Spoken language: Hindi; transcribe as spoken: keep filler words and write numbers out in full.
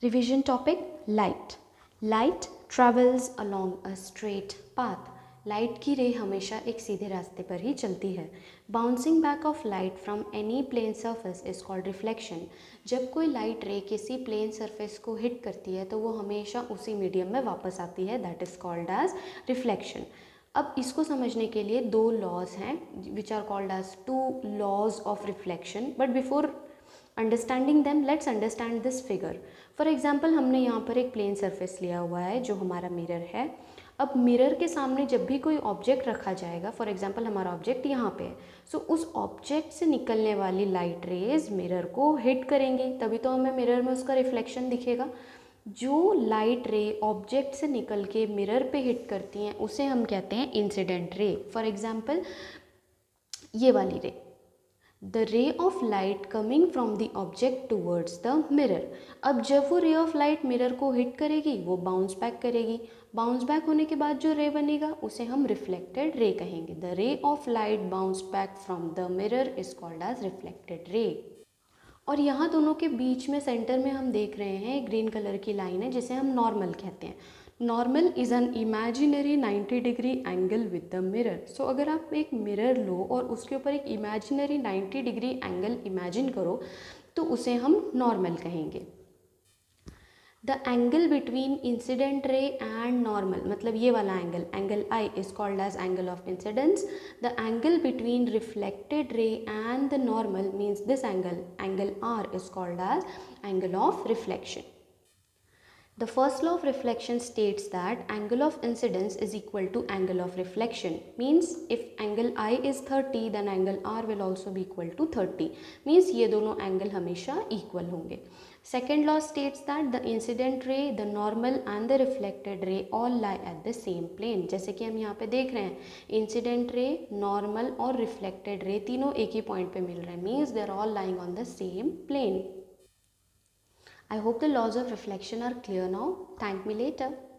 Revision topic: light. Light travels along a straight path. Light की रे हमेशा एक सीधे रास्ते पर ही चलती है. Bouncing back of light from any plane surface is called reflection. जब कोई लाइट रे किसी प्लेन सरफेस को हिट करती है तो वो हमेशा उसी मीडियम में वापस आती है. That is called as reflection. अब इसको समझने के लिए दो लॉज हैं which are called as two laws of reflection. But before understanding them let's understand this figure. For example हमने यहाँ पर एक प्लेन सरफेस लिया हुआ है जो हमारा मिरर है. अब मिरर के सामने जब भी कोई ऑब्जेक्ट रखा जाएगा, फॉर एग्जांपल हमारा ऑब्जेक्ट यहाँ पे है, सो so उस ऑब्जेक्ट से निकलने वाली लाइट रेज मिरर को हिट करेंगे, तभी तो हमें मिरर में उसका रिफ्लेक्शन दिखेगा. जो लाइट रे ऑब्जेक्ट से निकल के मिरर पे हिट करती हैं उसे हम कहते हैं इंसिडेंट रे. फॉर एग्जांपल ये वाली ray, the ray of light coming from the object towards the mirror. अब जब वो रे ऑफ लाइट मिरर को हिट करेगी वो बाउंस बैक करेगी. बाउंस बैक होने के बाद जो रे बनेगा उसे हम रिफ्लेक्टेड रे कहेंगे. The ray of light bounce back from the mirror is called as reflected ray. और यहाँ दोनों के बीच में सेंटर में हम देख रहे हैं ग्रीन कलर की लाइन है जिसे हम नॉर्मल कहते हैं. Normal is an imaginary ninety degree angle with the mirror. So अगर आप एक मिरर लो और उसके ऊपर एक imaginary ninety degree angle imagine करो तो उसे हम नॉर्मल कहेंगे. The angle between incident ray and normal, मतलब ये वाला angle, angle I is called as angle of incidence. The angle between reflected ray and the normal means this angle, angle R is called as angle of reflection. The first law of reflection states that angle of incidence is equal to angle of reflection. Means if angle I is thirty then angle R will also be equal to thirty. Means ये दोनों angle हमेशा equal होंगे. Second law states that the incident ray, the normal and the reflected ray all lie at the same plane. जैसे कि हम यहाँ पे देख रहे हैं incident ray, normal और reflected ray तीनों एक ही point पे मिल रहे हैं. Means they are all lying on the same plane. I hope the laws of reflection are clear now. Thank me later.